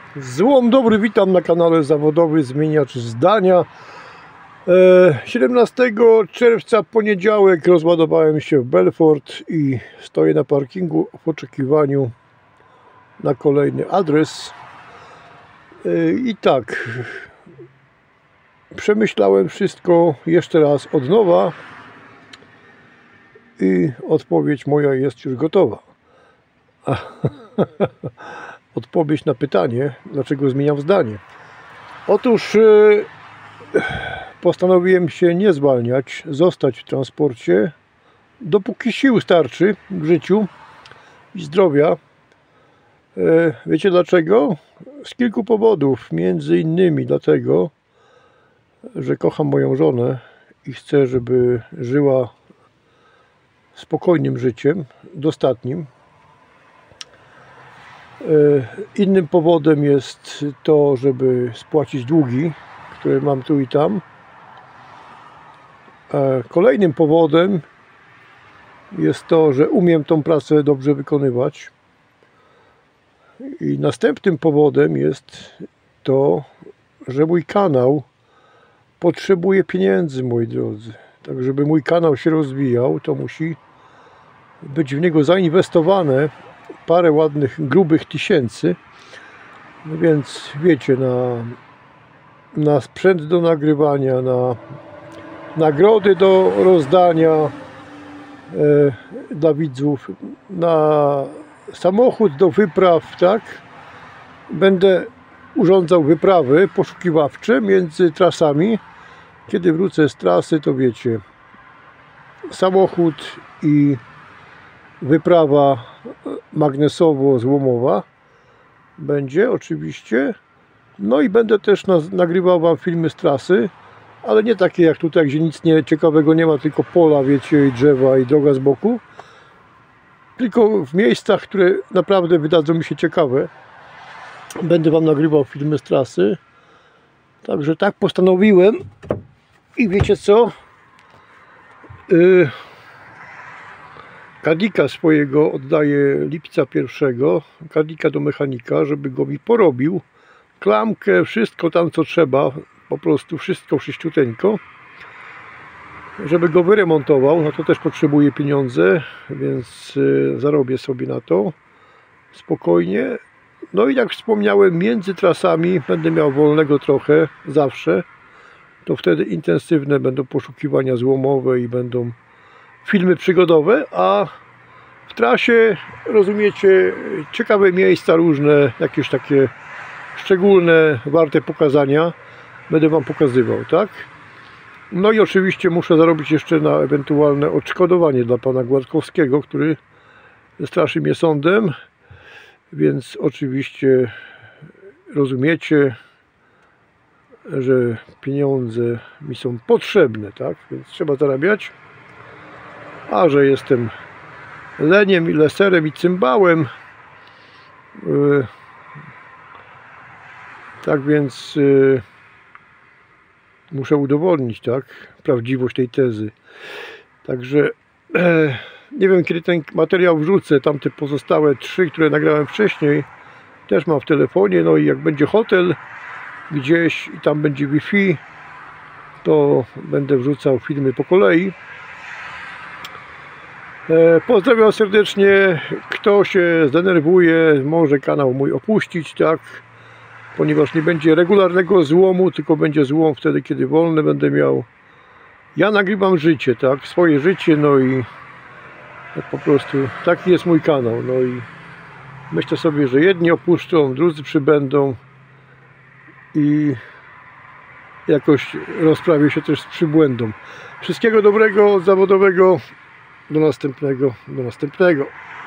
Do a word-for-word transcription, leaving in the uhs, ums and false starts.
Złom dobry, witam na kanale Zawodowy Zmieniacz Zdania. siedemnastego czerwca, poniedziałek, rozładowałem się w Belfort i stoję na parkingu w oczekiwaniu na kolejny adres. I tak, przemyślałem wszystko jeszcze raz od nowa i odpowiedź moja jest już gotowa. Odpowiedź na pytanie, dlaczego zmieniam zdanie. Otóż yy, postanowiłem się nie zwalniać, zostać w transporcie, dopóki sił starczy w życiu i zdrowia. Yy, wiecie dlaczego? Z kilku powodów, między innymi dlatego, że kocham moją żonę i chcę, żeby żyła spokojnym życiem, dostatnim. Innym powodem jest to, żeby spłacić długi, które mam tu i tam. Kolejnym powodem jest to, że umiem tą pracę dobrze wykonywać. I następnym powodem jest to, że mój kanał potrzebuje pieniędzy, moi drodzy. Tak, żeby mój kanał się rozwijał, to musi być w niego zainwestowane parę ładnych, grubych tysięcy. No więc wiecie, na, na sprzęt do nagrywania, na nagrody do rozdania e, dla widzów, na samochód do wypraw, tak? Będę urządzał wyprawy poszukiwawcze między trasami. Kiedy wrócę z trasy, to wiecie, samochód i wyprawa magnesowo-złomowa będzie oczywiście. No i będę też nagrywał wam filmy z trasy, ale nie takie jak tutaj, gdzie nic nie, ciekawego nie ma, tylko pola, wiecie, i drzewa i droga z boku, tylko w miejscach, które naprawdę wydadzą mi się ciekawe, będę wam nagrywał filmy z trasy. Także tak postanowiłem i wiecie co? Yy, Kadika swojego oddaję lipca pierwszego, kadika do mechanika, żeby go mi porobił, klamkę, wszystko tam co trzeba, po prostu wszystko wszyściuteńko, żeby go wyremontował. No to też potrzebuję pieniądze, więc zarobię sobie na to spokojnie. No i jak wspomniałem, między trasami będę miał wolnego trochę zawsze, to wtedy intensywne będą poszukiwania złomowe i będą filmy przygodowe, a w trasie, rozumiecie, ciekawe miejsca różne, jakieś takie szczególne, warte pokazania będę wam pokazywał, tak? No i oczywiście muszę zarobić jeszcze na ewentualne odszkodowanie dla pana Gładkowskiego, który straszy mnie sądem, więc oczywiście rozumiecie, że pieniądze mi są potrzebne, tak? Więc trzeba zarabiać. A że jestem leniem i leserem i cymbałem, yy, tak więc yy, muszę udowodnić, tak, prawdziwość tej tezy. Także e, nie wiem, kiedy ten materiał wrzucę. Tamte pozostałe trzy, które nagrałem wcześniej, też mam w telefonie. No i jak będzie hotel gdzieś i tam będzie Wi-Fi, to będę wrzucał filmy po kolei. Pozdrawiam serdecznie. Kto się zdenerwuje, może kanał mój opuścić, tak? Ponieważ nie będzie regularnego złomu, tylko będzie złom wtedy, kiedy wolne będę miał. Ja nagrywam życie, tak? Swoje życie, no i po prostu taki jest mój kanał. No i myślę sobie, że jedni opuszczą, drudzy przybędą i jakoś rozprawię się też z przybłędą. Wszystkiego dobrego, zawodowego. Do następnego, do następnego.